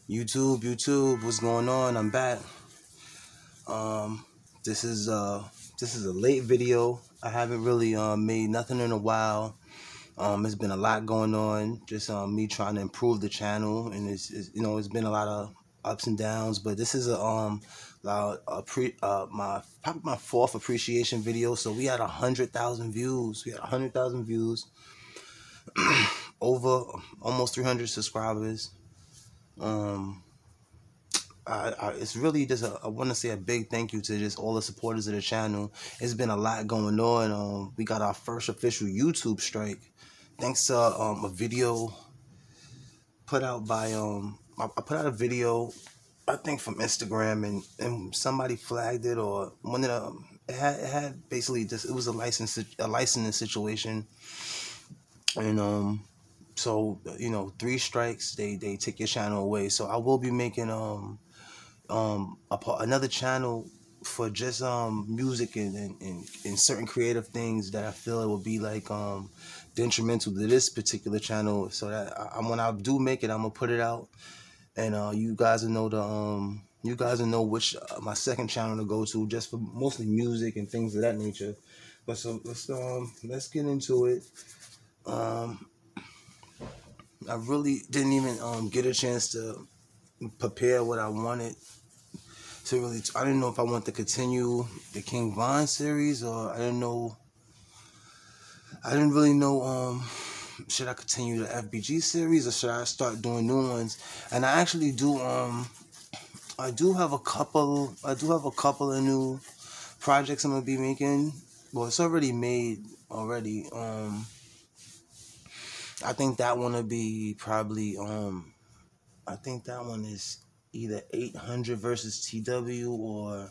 YouTube, what's going on? I'm back. Um, this is uh, this is a late video. I haven't really made nothing in a while. It's been a lot going on. Just me trying to improve the channel, and it's been a lot of ups and downs. But this is my probably my fourth appreciation video. So we had 100,000 views. We had 100,000 views, over almost 300 subscribers. Um, it's really just I want to say a big thank you to just all the supporters of the channel. It's been a lot going on. We got our first official YouTube strike thanks to a video put out by I put out a video, I think, from Instagram, and somebody flagged it, or one of the it had basically just, it was a licensing situation. And so three strikes, they take your channel away. So I will be making another channel for just music and certain creative things that I feel it will be like detrimental to this particular channel. So that when I do make it, I'm gonna put it out, and you guys will know which my second channel to go to, just for mostly music and things of that nature. But so let's get into it. I really didn't even get a chance to prepare what I wanted to really. I didn't know if I want to continue the King Von series, or I didn't know. I didn't really know. Should I continue the FBG series, or should I start doing new ones? And I actually do. I do have a couple. Of new projects I'm gonna be making. Well, it's already made already. I think that one will be probably. I think that one is either 800 versus TW, or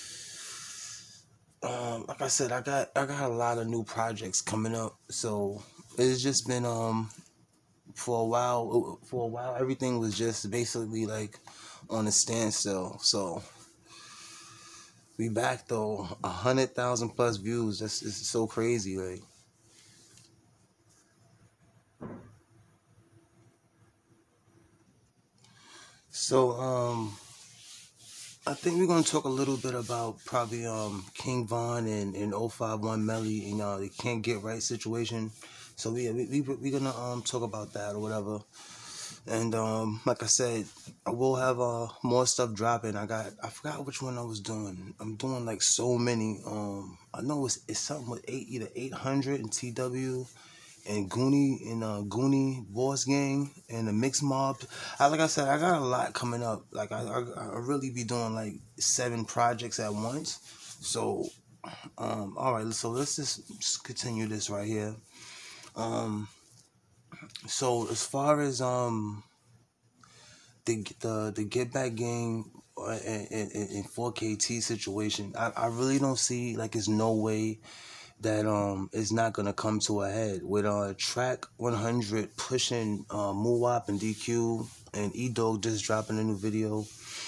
like I said, I got a lot of new projects coming up. So it's just been for a while everything was just basically like on a standstill. So we back though, 100,000 plus views. It's so crazy. Like, so I think we're gonna talk a little bit about probably King Von and 051 Melly, the can't get right situation. So we gonna talk about that or whatever. And like I said, I will have more stuff dropping. I forgot which one I was doing. I'm doing like so many. I know it's something with either 800 and TW, and Goonie Boss Gang, and the Mix Mob. Like I said, I got a lot coming up. Like I really be doing like 7 projects at once. So all right, so let's just continue this right here. So as far as the Get Back Gang in 4KT situation, I really don't see, like, there's no way that it's not gonna come to a head with track 100 pushing Muwap and DQ, and E-Dog just dropping a new video.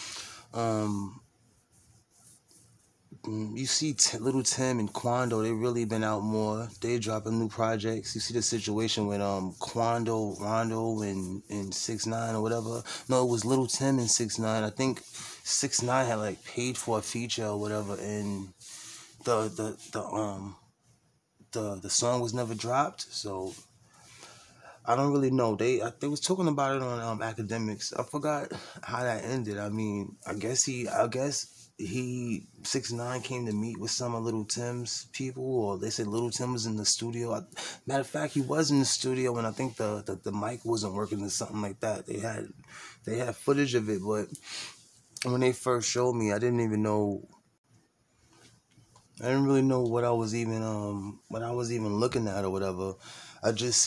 You see Little Tim and Quando, they really been out more. They dropping new projects. You see the situation with Quando, Rondo, and 6ix9ine or whatever. No, it was Little Tim and 6ix9ine. I think 6ix9ine had like paid for a feature or whatever, and the song was never dropped. So I don't really know. They was talking about it on Academics. I forgot how that ended. I mean, I guess he 6ix9ine came to meet with some of Little Tim's people, or they said Little Tim was in the studio. Matter of fact, he was in the studio, and I think the mic wasn't working or something like that. They had footage of it, but when they first showed me, I didn't really know what I was even looking at or whatever. I just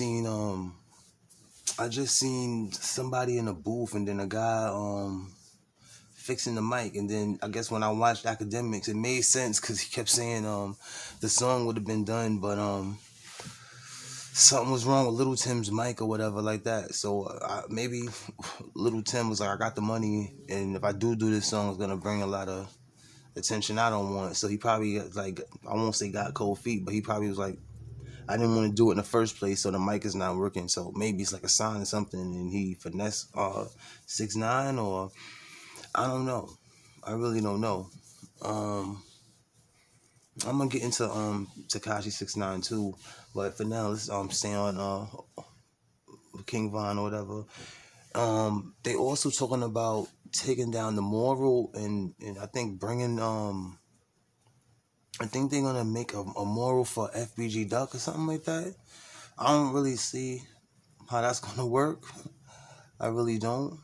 seen somebody in a booth, and then a guy fixing the mic, and then I guess when I watched Academics, it made sense because he kept saying the song would have been done, but something was wrong with Little Tim's mic or whatever like that. So maybe Little Tim was like, I got the money, and if I do this song, it's gonna bring a lot of attention I don't want. So he probably, like, I won't say got cold feet, but he probably was like, I didn't want to do it in the first place, so the mic is not working. So maybe it's like a sign or something, and he finesse 6ix9ine, or I don't know. I really don't know. I'm gonna get into Tekashi 6ix9ine too, but for now let's stay on King Von or whatever. They also talking about taking down the moral, and I think bringing I think they're gonna make a moral for FBG Duck or something like that. I don't really see how that's gonna work. I really don't.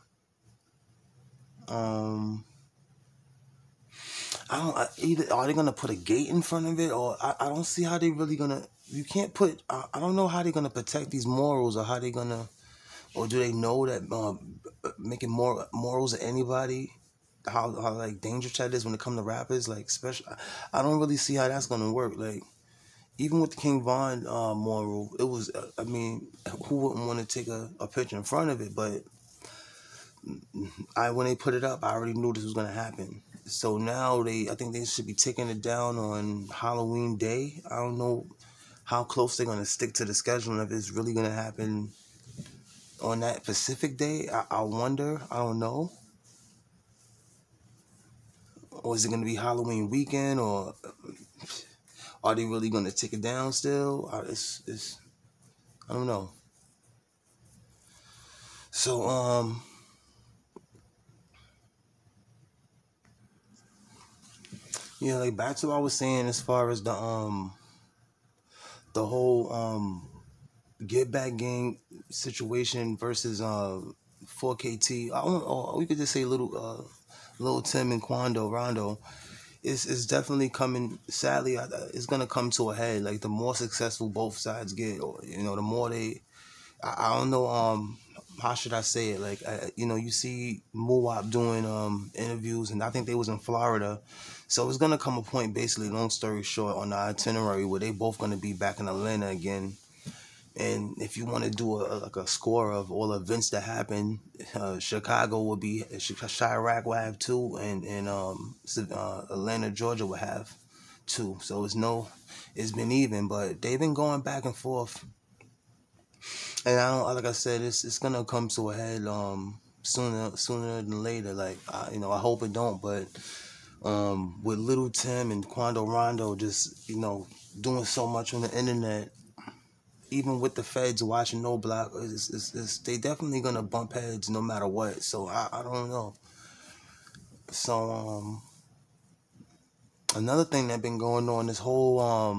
I don't either. Are they gonna put a gate in front of it, or I don't see how they really gonna. You can't put. I don't know how they're gonna protect these morals, or how they gonna, or do they know that making more morals of anybody, how like dangerous that is when it comes to rappers, like special. I don't really see how that's gonna work. Like even with the King Von moral, it was. I mean, who wouldn't want to take a picture in front of it? But when they put it up, I already knew this was gonna happen. So now I think they should be taking it down on Halloween Day. I don't know how close they're gonna stick to the schedule, and if it's really gonna happen on that Pacific Day. I wonder. I don't know. Or is it gonna be Halloween weekend, or are they really gonna take it down still? It's I don't know. So yeah, like back to what I was saying as far as the whole Get Back Gang situation versus 4KT. Or we could just say little Tim and Quando Rondo. It's definitely coming. Sadly, it's gonna come to a head. Like the more successful both sides get, or the more they. I don't know. How should I say it? Like you see Muwap doing interviews, and I think they was in Florida. So it's gonna come a point, basically, long story short, on the itinerary where they both gonna be back in Atlanta again. And if you want to do like a score of all the events that happen, Chicago will be, Chirac will have two, and Atlanta, Georgia will have two. So it's been even, but they've been going back and forth. And I don't, like I said, it's gonna come to a head sooner than later. Like I hope it don't, but with Little Tim and Quando Rondo just doing so much on the internet, even with the feds watching No Block, they definitely gonna bump heads no matter what. So I don't know. So another thing that been going on, this whole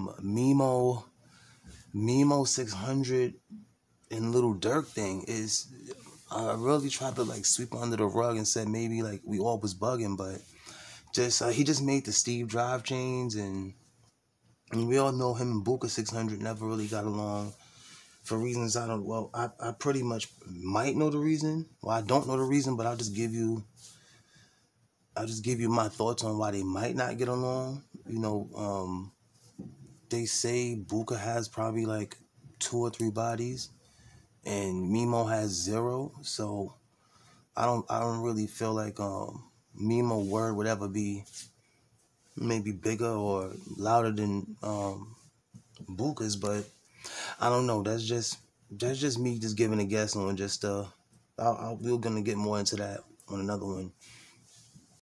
Mimo 600 and Little Durk thing is, I really tried to like sweep it under the rug and said maybe like we all was bugging, but just he just made the Steve Drive chains, and we all know him and Buka 600 never really got along. For reasons I don't, well, I pretty much might know the reason. Well, I don't know the reason, but I'll just give you my thoughts on why they might not get along. They say Buka has probably like 2 or 3 bodies, and Mimo has 0. So I don't really feel like Mimo word would ever be maybe bigger or louder than Buka's, but I don't know. That's just me just giving a guess on just we're gonna get more into that on another one.